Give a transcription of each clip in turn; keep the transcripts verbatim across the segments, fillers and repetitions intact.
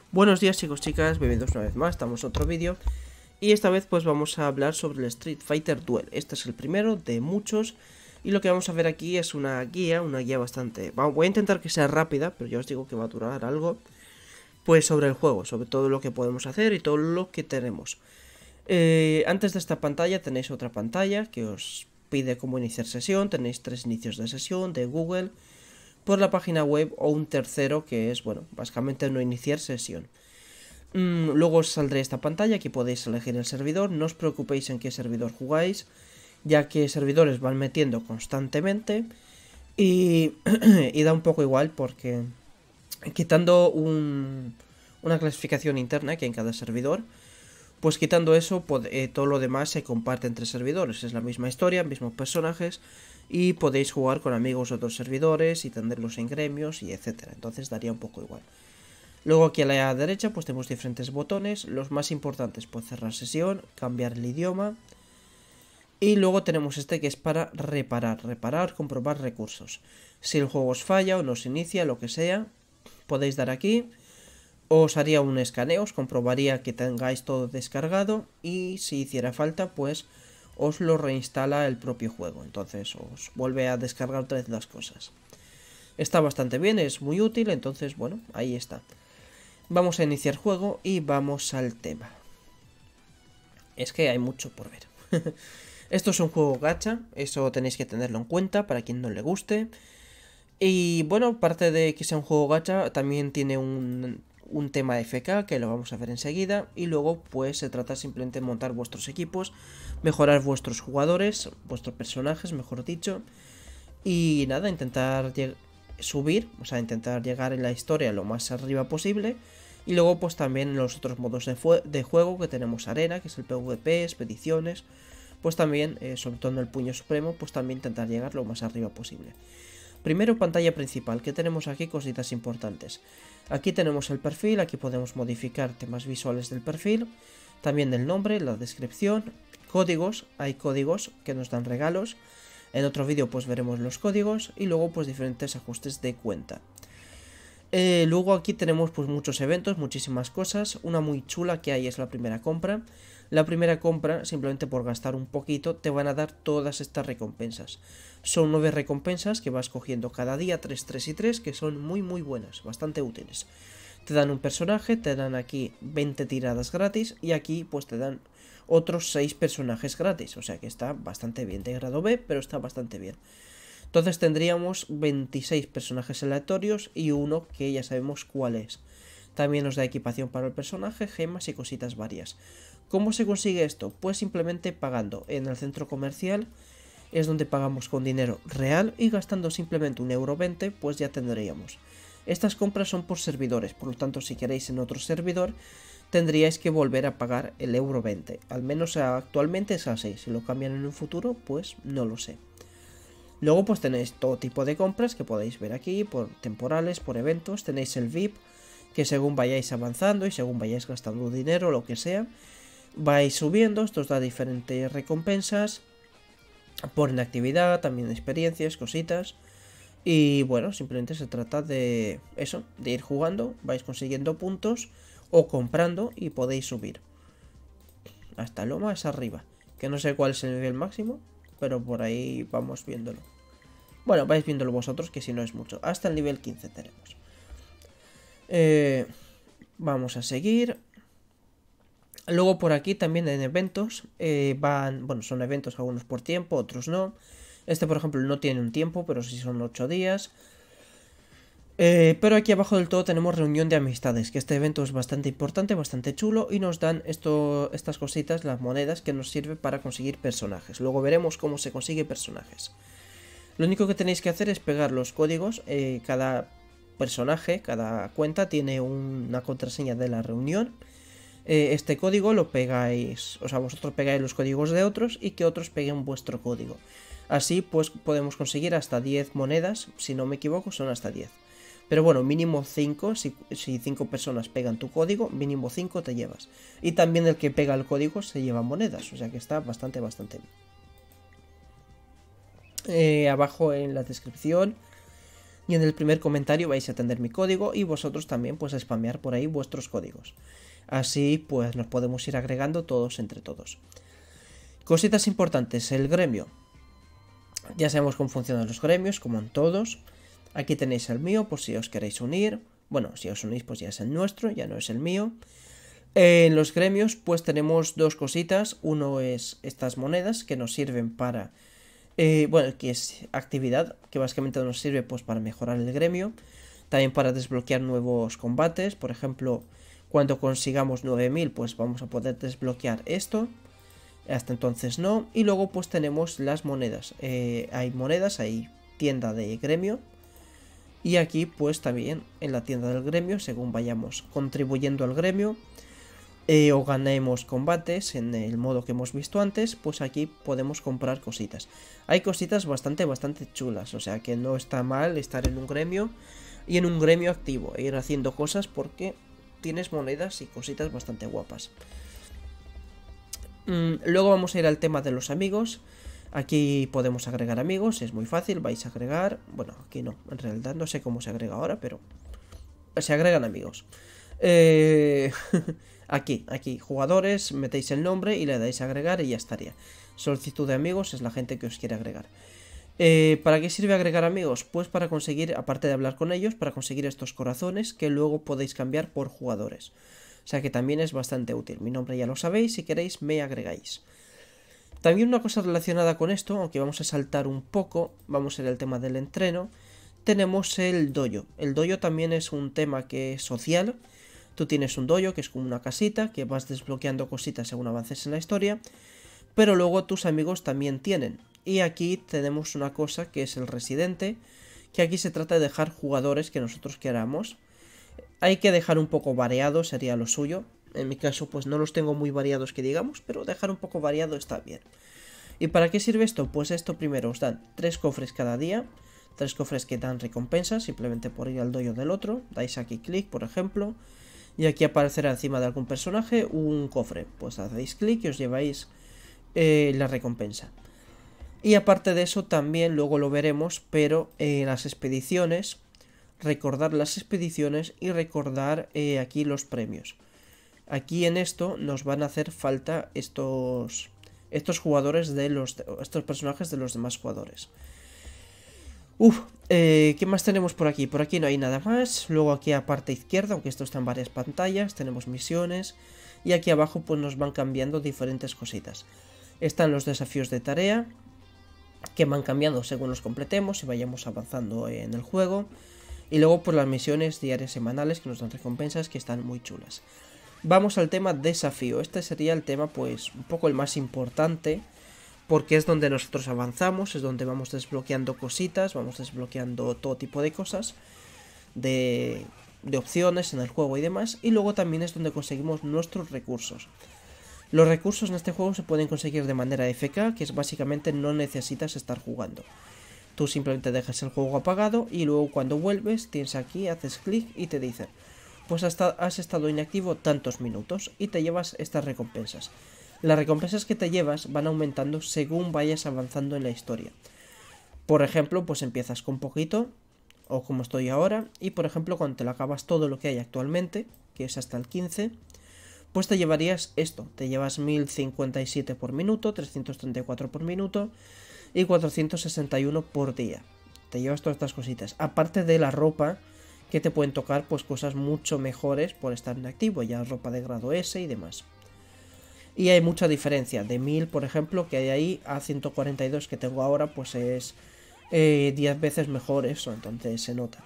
Buenos días chicos, chicas, bienvenidos una vez más, estamos en otro vídeo. Y esta vez pues vamos a hablar sobre el Street Fighter Duel. Este es el primero de muchos. Y lo que vamos a ver aquí es una guía, una guía bastante... Voy a intentar que sea rápida, pero ya os digo que va a durar algo. Pues sobre el juego, sobre todo lo que podemos hacer y todo lo que tenemos. Eh, antes de esta pantalla tenéis otra pantalla que os pide cómo iniciar sesión. Tenéis tres inicios de sesión de Google, por la página web o un tercero que es, bueno, básicamente no iniciar sesión. Mm, luego os saldrá esta pantalla, aquí podéis elegir el servidor, no os preocupéis en qué servidor jugáis, ya que servidores van metiendo constantemente y, y da un poco igual porque quitando un, una clasificación interna que hay en cada servidor, pues quitando eso, eh, todo lo demás se comparte entre servidores, es la misma historia, mismos personajes y podéis jugar con amigos de otros servidores y tenerlos en gremios y etcétera, entonces daría un poco igual. Luego aquí a la derecha pues tenemos diferentes botones, los más importantes pues cerrar sesión, cambiar el idioma y luego tenemos este que es para reparar, reparar, comprobar recursos. Si el juego os falla o no se inicia, lo que sea, podéis dar aquí, os haría un escaneo, os comprobaría que tengáis todo descargado y si hiciera falta pues os lo reinstala el propio juego, entonces os vuelve a descargar otra vez las cosas. Está bastante bien, es muy útil, entonces bueno, ahí está. Vamos a iniciar juego y vamos al tema. Es que hay mucho por ver. Esto es un juego gacha, eso tenéis que tenerlo en cuenta para quien no le guste. Y bueno, aparte de que sea un juego gacha, también tiene un, un tema F K que lo vamos a ver enseguida. Y luego pues se trata simplemente de montar vuestros equipos, mejorar vuestros jugadores, vuestros personajes, mejor dicho. Y nada, intentar subir, o sea, intentar llegar en la historia lo más arriba posible. Y luego pues también en los otros modos de, de juego que tenemos arena, que es el PvP, expediciones. Pues también, eh, sobre todo en el puño supremo, pues también intentar llegar lo más arriba posible. Primero pantalla principal, que tenemos aquí cositas importantes. Aquí tenemos el perfil, aquí podemos modificar temas visuales del perfil. También el nombre, la descripción, códigos, hay códigos que nos dan regalos. En otro vídeo pues veremos los códigos y luego pues diferentes ajustes de cuenta. Eh, luego aquí tenemos pues muchos eventos, muchísimas cosas. Una muy chula que hay es la primera compra. La primera compra, simplemente por gastar un poquito, te van a dar todas estas recompensas. Son nueve recompensas que vas cogiendo cada día, tres, tres y tres, que son muy muy buenas, bastante útiles. Te dan un personaje, te dan aquí veinte tiradas gratis y aquí pues te dan otros seis personajes gratis. O sea que está bastante bien, de grado B, pero está bastante bien. Entonces tendríamos veintiséis personajes aleatorios y uno que ya sabemos cuál es. También nos da equipación para el personaje, gemas y cositas varias. ¿Cómo se consigue esto? Pues simplemente pagando en el centro comercial, es donde pagamos con dinero real y gastando simplemente un euro veinte, pues ya tendríamos. Estas compras son por servidores, por lo tanto si queréis en otro servidor tendríais que volver a pagar el euro veinte. Al menos actualmente es así, si lo cambian en un futuro pues no lo sé. Luego pues tenéis todo tipo de compras que podéis ver aquí, por temporales, por eventos. Tenéis el V I P, que según vayáis avanzando y según vayáis gastando dinero o lo que sea, vais subiendo. Esto os da diferentes recompensas por inactividad, también experiencias, cositas. Y bueno, simplemente se trata de eso, de ir jugando, vais consiguiendo puntos o comprando y podéis subir hasta lo más arriba, que no sé cuál es el nivel máximo, pero por ahí vamos viéndolo. Bueno, vais viéndolo vosotros, que si no es mucho. Hasta el nivel quince tenemos. Eh, vamos a seguir. Luego por aquí también en eventos eh, van, bueno, son eventos algunos por tiempo, otros no. Este por ejemplo no tiene un tiempo, pero sí son ocho días. Eh, pero aquí abajo del todo tenemos reunión de amistades, que este evento es bastante importante, bastante chulo y nos dan esto, estas cositas, las monedas que nos sirven para conseguir personajes. Luego veremos cómo se consigue personajes. Lo único que tenéis que hacer es pegar los códigos, eh, cada personaje, cada cuenta tiene una contraseña de la reunión. Eh, este código lo pegáis, o sea, vosotros pegáis los códigos de otros y que otros peguen vuestro código. Así pues podemos conseguir hasta diez monedas, si no me equivoco son hasta diez. Pero bueno, mínimo cinco, si cinco personas pegan tu código, mínimo cinco te llevas. Y también el que pega el código se lleva monedas, o sea que está bastante, bastante bien. Eh, abajo en la descripción Y en el primer comentario vais a tener mi código y vosotros también pues spamear por ahí vuestros códigos. Así pues nos podemos ir agregando todos entre todos. Cositas importantes, el gremio. Ya sabemos cómo funcionan los gremios, como en todos. Aquí tenéis el mío por si os queréis unir. Bueno, si os unís pues ya es el nuestro, ya no es el mío. En los gremios pues tenemos dos cositas. Uno es estas monedas que nos sirven para... Eh, bueno, que es actividad, que básicamente nos sirve pues para mejorar el gremio. También para desbloquear nuevos combates. Por ejemplo, cuando consigamos nueve mil pues vamos a poder desbloquear esto. Hasta entonces no. Y luego pues tenemos las monedas. Eh, hay monedas, hay tienda de gremio. Y aquí pues también en la tienda del gremio, según vayamos contribuyendo al gremio eh, o ganemos combates en el modo que hemos visto antes, pues aquí podemos comprar cositas. Hay cositas bastante, bastante chulas, o sea que no está mal estar en un gremio y en un gremio activo e ir haciendo cosas porque tienes monedas y cositas bastante guapas. Mm, luego vamos a ir al tema de los amigos. Aquí podemos agregar amigos, es muy fácil, vais a agregar... Bueno, aquí no, en realidad no sé cómo se agrega ahora, pero... Se agregan amigos. Eh... aquí, aquí, jugadores, metéis el nombre y le dais a agregar y ya estaría. Solicitud de amigos es la gente que os quiere agregar. Eh, ¿Para qué sirve agregar amigos? Pues para conseguir, aparte de hablar con ellos, para conseguir estos corazones que luego podéis cambiar por jugadores. O sea que también es bastante útil. Mi nombre ya lo sabéis, si queréis me agregáis. También una cosa relacionada con esto, aunque vamos a saltar un poco, vamos a ir al tema del entreno, tenemos el dojo. El dojo también es un tema que es social. Tú tienes un dojo que es como una casita, que vas desbloqueando cositas según avances en la historia, pero luego tus amigos también tienen. Y aquí tenemos una cosa que es el residente, que aquí se trata de dejar jugadores que nosotros queramos. Hay que dejar un poco variado, sería lo suyo. En mi caso pues no los tengo muy variados que digamos, pero dejar un poco variado está bien. ¿Y para qué sirve esto? Pues esto primero os dan tres cofres cada día, tres cofres que dan recompensas simplemente por ir al dojo del otro. Dais aquí clic, por ejemplo, y aquí aparecerá encima de algún personaje un cofre. Pues hacéis clic y os lleváis eh, la recompensa. Y aparte de eso también luego lo veremos, pero en las expediciones, recordar las expediciones y recordar eh, aquí los premios. Aquí en esto nos van a hacer falta estos, estos jugadores de los, estos personajes de los demás jugadores. Uf, eh, ¿qué más tenemos por aquí? Por aquí no hay nada más. Luego aquí a parte izquierda, aunque esto está en varias pantallas, tenemos misiones. Y aquí abajo pues nos van cambiando diferentes cositas. Están los desafíos de tarea, que van cambiando según los completemos y vayamos avanzando en el juego. Y luego por las misiones diarias semanales que nos dan recompensas que están muy chulas. Vamos al tema desafío. Este sería el tema pues un poco el más importante, porque es donde nosotros avanzamos, es donde vamos desbloqueando cositas, vamos desbloqueando todo tipo de cosas, de, de opciones en el juego y demás, y luego también es donde conseguimos nuestros recursos. Los recursos en este juego se pueden conseguir de manera F K, que es básicamente no necesitas estar jugando. Tú simplemente dejas el juego apagado y luego cuando vuelves tienes aquí, haces clic y te dice: pues hasta has estado inactivo tantos minutos y te llevas estas recompensas. Las recompensas que te llevas van aumentando según vayas avanzando en la historia. Por ejemplo, pues empiezas con poquito, o como estoy ahora, y por ejemplo cuando te lo acabas todo lo que hay actualmente, que es hasta el quince, pues te llevarías esto. Te llevas mil cincuenta y siete por minuto, trescientos treinta y cuatro por minuto y cuatrocientos sesenta y uno por día. Te llevas todas estas cositas. Aparte de la ropa, que te pueden tocar pues cosas mucho mejores por estar en activo, ya ropa de grado S y demás. Y hay mucha diferencia, de mil por ejemplo que hay ahí a ciento cuarenta y dos que tengo ahora, pues es eh, diez veces mejor eso, entonces se nota.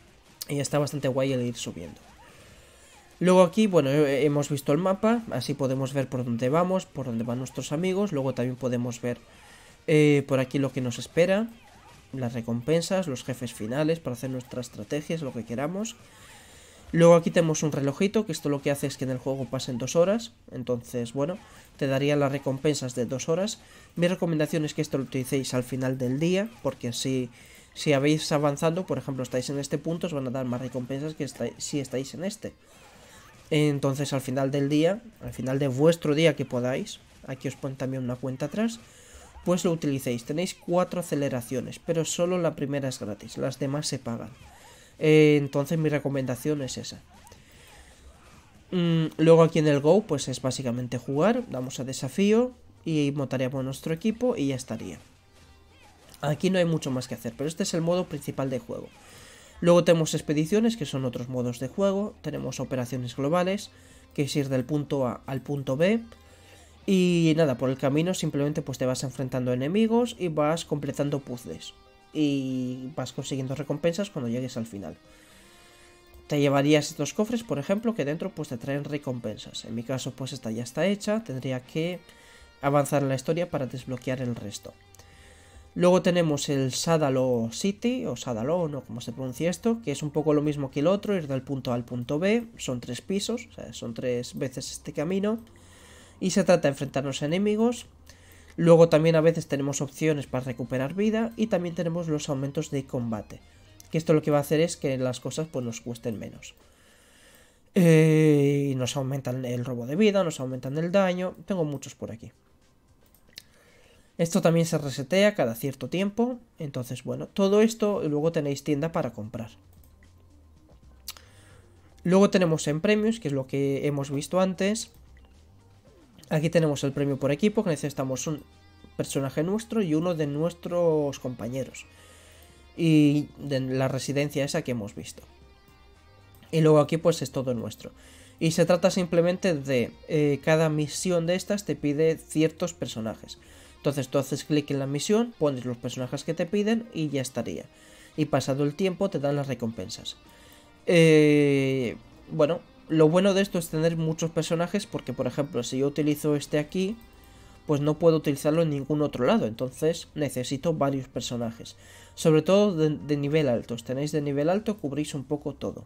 Y está bastante guay el ir subiendo. Luego aquí, bueno, hemos visto el mapa, así podemos ver por dónde vamos, por dónde van nuestros amigos. Luego también podemos ver eh, por aquí lo que nos espera, las recompensas, los jefes finales para hacer nuestras estrategias, lo que queramos. Luego aquí tenemos un relojito, que esto lo que hace es que en el juego pasen dos horas. Entonces, bueno, te daría las recompensas de dos horas. Mi recomendación es que esto lo utilicéis al final del día, porque así, si habéis avanzando, por ejemplo, estáis en este punto, os van a dar más recompensas que está, si estáis en este. Entonces, al final del día, al final de vuestro día que podáis, aquí os ponen también una cuenta atrás, pues lo utilicéis. Tenéis cuatro aceleraciones, pero solo la primera es gratis, las demás se pagan. Eh, entonces mi recomendación es esa. Mm, luego aquí en el Go, pues es básicamente jugar, damos a desafío y montaríamos nuestro equipo y ya estaría. Aquí no hay mucho más que hacer, pero este es el modo principal de juego. Luego tenemos expediciones, que son otros modos de juego. Tenemos operaciones globales, que es ir del punto A al punto B. Y nada, por el camino simplemente pues te vas enfrentando a enemigos y vas completando puzzles. Y vas consiguiendo recompensas cuando llegues al final. Te llevarías estos cofres, por ejemplo, que dentro pues te traen recompensas. En mi caso pues esta ya está hecha, tendría que avanzar en la historia para desbloquear el resto. Luego tenemos el Sadalo City, o Sadalo, no como se pronuncia esto, que es un poco lo mismo que el otro, ir del punto A al punto B, son tres pisos, o sea, son tres veces este camino, y se trata de enfrentarnos a enemigos. Luego también a veces tenemos opciones para recuperar vida, y también tenemos los aumentos de combate, que esto lo que va a hacer es que las cosas pues nos cuesten menos. Eh, y nos aumentan el robo de vida, nos aumentan el daño, tengo muchos por aquí. Esto también se resetea cada cierto tiempo. Entonces, bueno, todo esto y luego tenéis tienda para comprar. Luego tenemos en premios, que es lo que hemos visto antes. Aquí tenemos el premio por equipo, que necesitamos un personaje nuestro y uno de nuestros compañeros. Y de la residencia esa que hemos visto. Y luego aquí pues es todo nuestro. Y se trata simplemente de eh, cada misión de estas te pide ciertos personajes. Entonces tú haces clic en la misión, pones los personajes que te piden y ya estaría. Y pasado el tiempo te dan las recompensas. Eh, bueno, lo bueno de esto es tener muchos personajes porque, por ejemplo, si yo utilizo este aquí, pues no puedo utilizarlo en ningún otro lado. Entonces necesito varios personajes. Sobre todo de, de nivel alto. Si tenéis de nivel alto, cubrís un poco todo.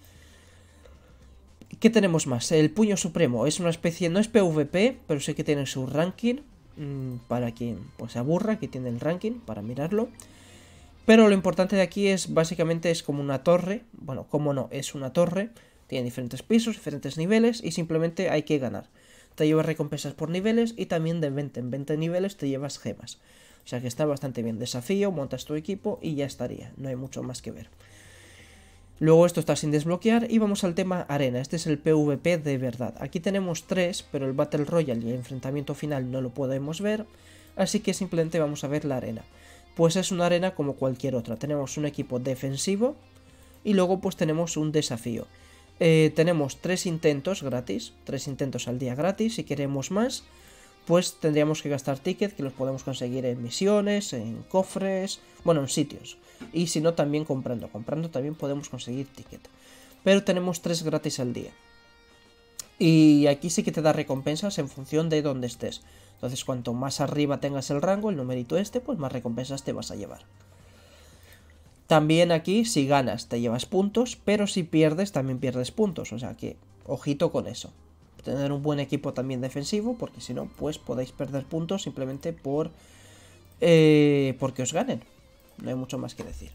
¿Qué tenemos más? El Puño Supremo es una especie, no es PvP, pero sí que tiene su ranking. Para quien pues se aburra, que tiene el ranking para mirarlo. Pero lo importante de aquí es básicamente es como una torre. Bueno, como no, es una torre. Tiene diferentes pisos, diferentes niveles y simplemente hay que ganar. Te llevas recompensas por niveles y también de veinte en veinte niveles te llevas gemas. O sea que está bastante bien. Desafío, montas tu equipo y ya estaría. No hay mucho más que ver. Luego esto está sin desbloquear y vamos al tema arena. Este es el PvP de verdad. Aquí tenemos tres, pero el Battle Royale y el enfrentamiento final no lo podemos ver. Así que simplemente vamos a ver la arena. Pues es una arena como cualquier otra. Tenemos un equipo defensivo y luego pues tenemos un desafío. Eh, tenemos tres intentos gratis, tres intentos al día gratis. Si queremos más, pues tendríamos que gastar tickets que los podemos conseguir en misiones, en cofres, bueno, en sitios. Y si no, también comprando. Comprando también podemos conseguir ticket. Pero tenemos tres gratis al día. Y aquí sí que te da recompensas en función de dónde estés. Entonces, cuanto más arriba tengas el rango, el numerito este, pues más recompensas te vas a llevar. También aquí, si ganas, te llevas puntos. Pero si pierdes, también pierdes puntos. O sea que, ojito con eso. Tener un buen equipo también defensivo, porque si no, pues podéis perder puntos simplemente por eh, porque os ganen. No hay mucho más que decir.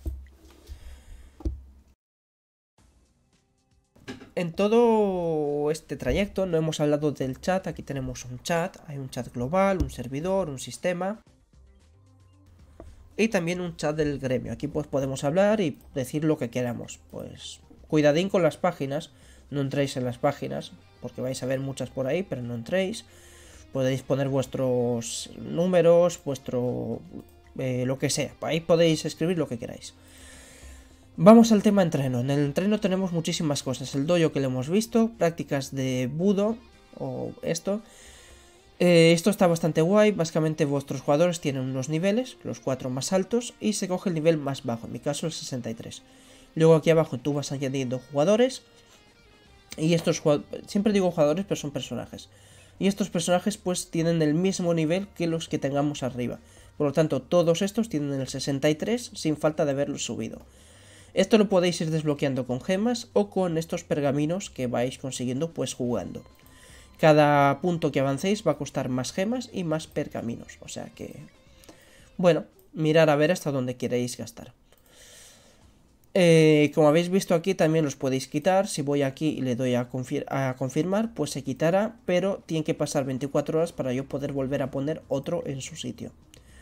En todo este trayecto no hemos hablado del chat. Aquí tenemos un chat, hay un chat global, un servidor, un sistema y también un chat del gremio. Aquí pues podemos hablar y decir lo que queramos. Pues cuidadín con las páginas, no entréis en las páginas porque vais a ver muchas por ahí, pero no entréis. Podéis poner vuestros números, vuestro eh, lo que sea, ahí podéis escribir lo que queráis. Vamos al tema entreno. En el entreno tenemos muchísimas cosas. El dojo que lo hemos visto, prácticas de budo o esto. Eh, esto está bastante guay. Básicamente vuestros jugadores tienen unos niveles, los cuatro más altos, y se coge el nivel más bajo, en mi caso el sesenta y tres. Luego aquí abajo tú vas añadiendo jugadores. Y estos jugadores, siempre digo jugadores, pero son personajes. Y estos personajes pues tienen el mismo nivel que los que tengamos arriba. Por lo tanto, todos estos tienen el sesenta y tres sin falta de haberlos subido. Esto lo podéis ir desbloqueando con gemas o con estos pergaminos que vais consiguiendo pues jugando. Cada punto que avancéis va a costar más gemas y más pergaminos. O sea que, bueno, mirar a ver hasta dónde queréis gastar. Eh, como habéis visto aquí también los podéis quitar. Si voy aquí y le doy a, confir a confirmar, pues se quitará, pero tiene que pasar veinticuatro horas para yo poder volver a poner otro en su sitio.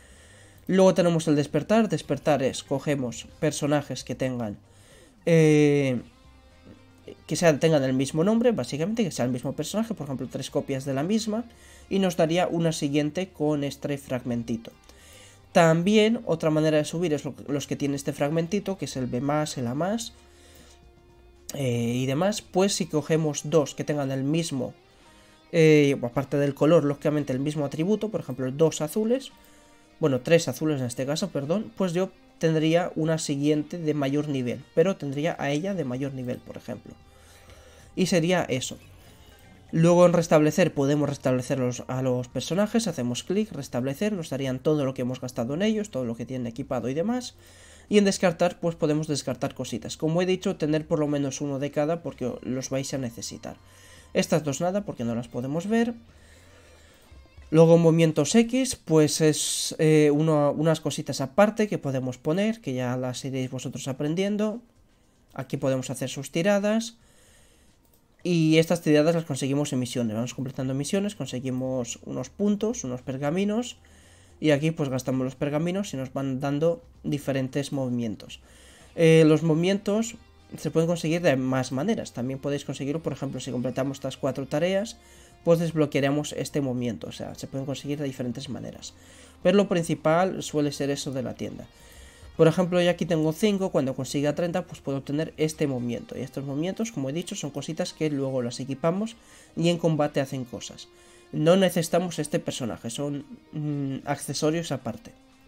Luego tenemos el despertar. Despertar es, cogemos personajes que tengan... Eh, que sean, tengan el mismo nombre, básicamente, que sea el mismo personaje, por ejemplo, tres copias de la misma, y nos daría una siguiente con este fragmentito. También, otra manera de subir es lo, los que tienen este fragmentito, que es el B más, el A más, eh, y demás. Pues si cogemos dos que tengan el mismo, eh, aparte del color, lógicamente el mismo atributo, por ejemplo, dos azules, bueno, tres azules en este caso, perdón, pues yo tendría una siguiente de mayor nivel, pero tendría a ella de mayor nivel, por ejemplo. Y sería eso. Luego en restablecer podemos restablecer los, a los personajes, hacemos clic, restablecer, nos darían todo lo que hemos gastado en ellos, todo lo que tienen equipado y demás. Y en descartar, pues podemos descartar cositas. Como he dicho, tener por lo menos uno de cada porque los vais a necesitar. Estas dos nada porque no las podemos ver. Luego movimientos X, pues es eh, uno, unas cositas aparte que podemos poner, que ya las iréis vosotros aprendiendo. Aquí podemos hacer sus tiradas. Y estas tiradas las conseguimos en misiones. Vamos completando misiones, conseguimos unos puntos, unos pergaminos. Y aquí pues gastamos los pergaminos y nos van dando diferentes movimientos. Eh, los movimientos se pueden conseguir de más maneras. También podéis conseguirlo, por ejemplo, si completamos estas cuatro tareas, pues desbloquearemos este movimiento. O sea, se pueden conseguir de diferentes maneras. Pero lo principal suele ser eso de la tienda. Por ejemplo, yo aquí tengo cinco, cuando consiga treinta, pues puedo obtener este movimiento. Y estos movimientos, como he dicho, son cositas que luego las equipamos y en combate hacen cosas. No necesitamos este personaje, son mmm, accesorios aparte.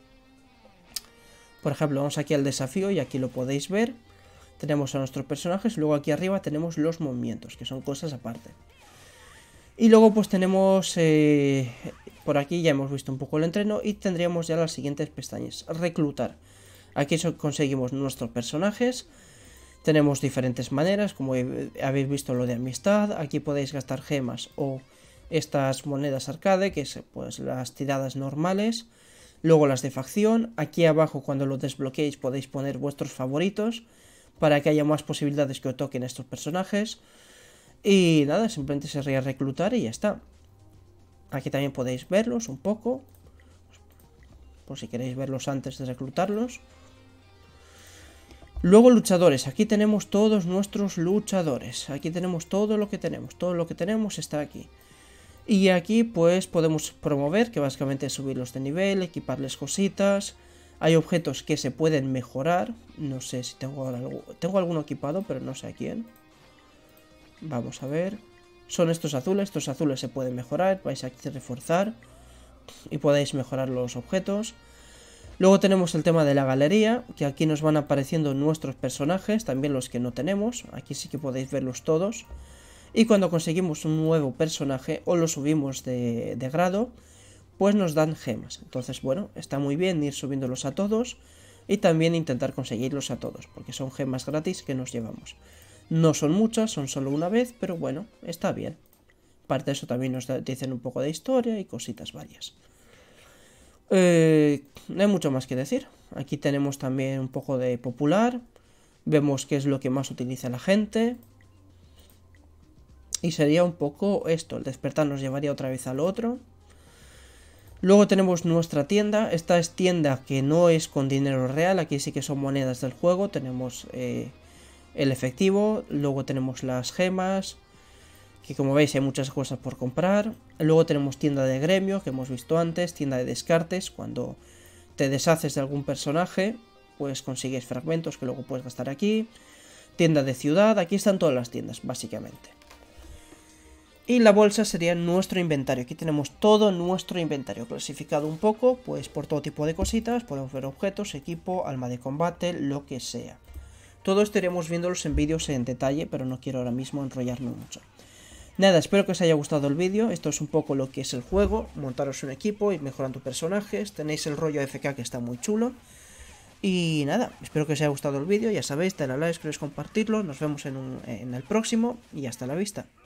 Por ejemplo, vamos aquí al desafío y aquí lo podéis ver. Tenemos a nuestros personajes, luego aquí arriba tenemos los movimientos, que son cosas aparte. Y luego pues tenemos, eh, por aquí ya hemos visto un poco el entreno y tendríamos ya las siguientes pestañas. Reclutar. Aquí conseguimos nuestros personajes. Tenemos diferentes maneras, como habéis visto lo de amistad. Aquí podéis gastar gemas o estas monedas arcade, que es pues las tiradas normales. Luego las de facción. Aquí abajo cuando lo desbloqueéis podéis poner vuestros favoritos para que haya más posibilidades que os toquen estos personajes. Y nada, simplemente sería reclutar y ya está. Aquí también podéis verlos un poco, por si queréis verlos antes de reclutarlos. Luego luchadores, aquí tenemos todos nuestros luchadores. Aquí tenemos todo lo que tenemos, todo lo que tenemos está aquí. Y aquí pues podemos promover, que básicamente es subirlos de nivel, equiparles cositas. Hay objetos que se pueden mejorar, no sé si tengo algo, tengo alguno equipado, pero no sé a quién. Vamos a ver. Son estos azules, estos azules se pueden mejorar, vais aquí a reforzar y podéis mejorar los objetos. Luego tenemos el tema de la galería, que aquí nos van apareciendo nuestros personajes, también los que no tenemos, aquí sí que podéis verlos todos. Y cuando conseguimos un nuevo personaje o lo subimos de, de grado, pues nos dan gemas. Entonces bueno, está muy bien ir subiéndolos a todos y también intentar conseguirlos a todos, porque son gemas gratis que nos llevamos. No son muchas, son solo una vez, pero bueno, está bien. Aparte de eso también nos dicen un poco de historia y cositas varias. Eh, no hay mucho más que decir. Aquí tenemos también un poco de popular. Vemos qué es lo que más utiliza la gente. Y sería un poco esto. El despertar nos llevaría otra vez al otro. Luego tenemos nuestra tienda. Esta es tienda que no es con dinero real. Aquí sí que son monedas del juego. Tenemos eh, el efectivo. Luego tenemos las gemas, que como veis hay muchas cosas por comprar. Luego tenemos tienda de gremio, que hemos visto antes. Tienda de descartes, cuando te deshaces de algún personaje, pues consigues fragmentos que luego puedes gastar aquí. Tienda de ciudad, aquí están todas las tiendas, básicamente. Y la bolsa sería nuestro inventario. Aquí tenemos todo nuestro inventario clasificado un poco, pues por todo tipo de cositas. Podemos ver objetos, equipo, alma de combate, lo que sea. Todo esto iremos viéndolos en vídeos en detalle, pero no quiero ahora mismo enrollarme mucho. Nada, espero que os haya gustado el vídeo. Esto es un poco lo que es el juego. Montaros un equipo, ir mejorando personajes. Tenéis el rollo F K que está muy chulo. Y nada, espero que os haya gustado el vídeo. Ya sabéis, dale a like, queréis compartirlo. Nos vemos en, un, en el próximo y hasta la vista.